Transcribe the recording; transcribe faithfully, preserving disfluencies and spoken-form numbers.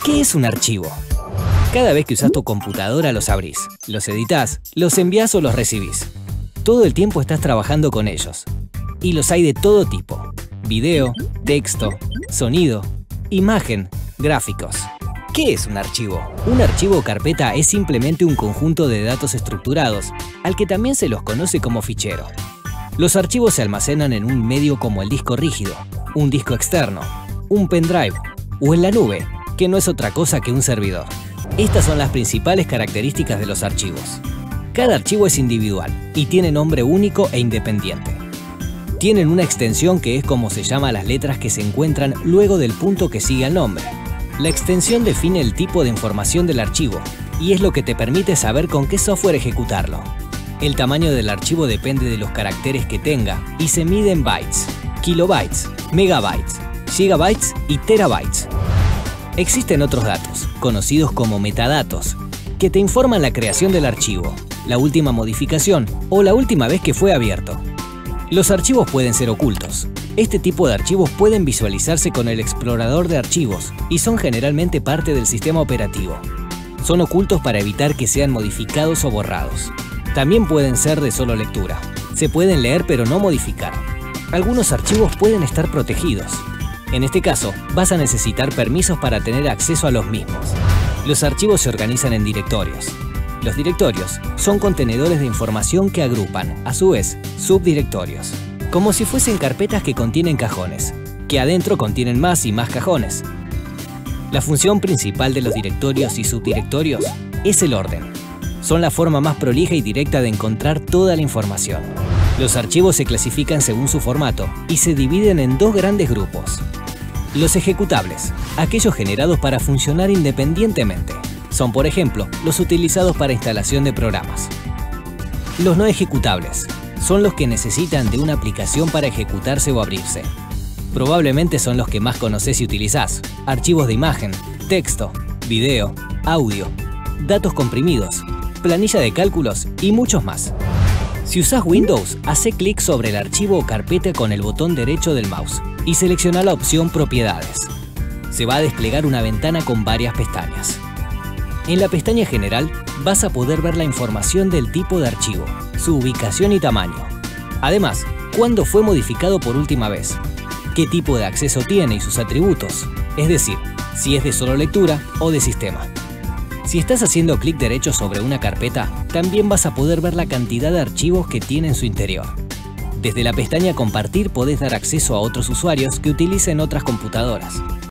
¿Qué es un archivo? Cada vez que usas tu computadora los abrís, los editás, los envías o los recibís. Todo el tiempo estás trabajando con ellos. Y los hay de todo tipo: video, texto, sonido, imagen, gráficos. ¿Qué es un archivo? Un archivo o carpeta es simplemente un conjunto de datos estructurados, al que también se los conoce como fichero. Los archivos se almacenan en un medio como el disco rígido, un disco externo, un pendrive o en la nube, que no es otra cosa que un servidor. Estas son las principales características de los archivos. Cada archivo es individual y tiene nombre único e independiente. Tienen una extensión que es como se llama las letras que se encuentran luego del punto que sigue al nombre. La extensión define el tipo de información del archivo y es lo que te permite saber con qué software ejecutarlo. El tamaño del archivo depende de los caracteres que tenga y se mide en bytes, kilobytes, megabytes, gigabytes y terabytes. Existen otros datos, conocidos como metadatos, que te informan la creación del archivo, la última modificación o la última vez que fue abierto. Los archivos pueden ser ocultos. Este tipo de archivos pueden visualizarse con el explorador de archivos y son generalmente parte del sistema operativo. Son ocultos para evitar que sean modificados o borrados. También pueden ser de solo lectura. Se pueden leer pero no modificar. Algunos archivos pueden estar protegidos. En este caso, vas a necesitar permisos para tener acceso a los mismos. Los archivos se organizan en directorios. Los directorios son contenedores de información que agrupan, a su vez, subdirectorios, como si fuesen carpetas que contienen cajones, que adentro contienen más y más cajones. La función principal de los directorios y subdirectorios es el orden. Son la forma más prolija y directa de encontrar toda la información. Los archivos se clasifican según su formato y se dividen en dos grandes grupos. Los ejecutables, aquellos generados para funcionar independientemente, son por ejemplo los utilizados para instalación de programas. Los no ejecutables son los que necesitan de una aplicación para ejecutarse o abrirse. Probablemente son los que más conoces y utilizás: archivos de imagen, texto, video, audio, datos comprimidos, planilla de cálculos y muchos más. Si usás Windows, hacé clic sobre el archivo o carpeta con el botón derecho del mouse y selecciona la opción Propiedades. Se va a desplegar una ventana con varias pestañas. En la pestaña General vas a poder ver la información del tipo de archivo, su ubicación y tamaño. Además, cuándo fue modificado por última vez, qué tipo de acceso tiene y sus atributos, es decir, si es de solo lectura o de sistema. Si estás haciendo clic derecho sobre una carpeta, también vas a poder ver la cantidad de archivos que tiene en su interior. Desde la pestaña Compartir podés dar acceso a otros usuarios que utilicen otras computadoras.